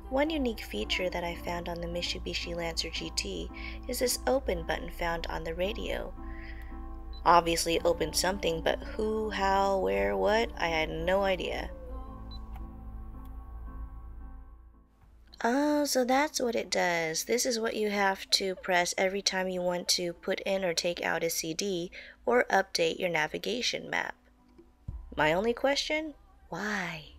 One unique feature that I found on the Mitsubishi Lancer GT is this open button found on the radio. Obviously it opened something, but who, how, where, what, I had no idea. Oh, so that's what it does. This is what you have to press every time you want to put in or take out a CD or update your navigation map. My only question? Why?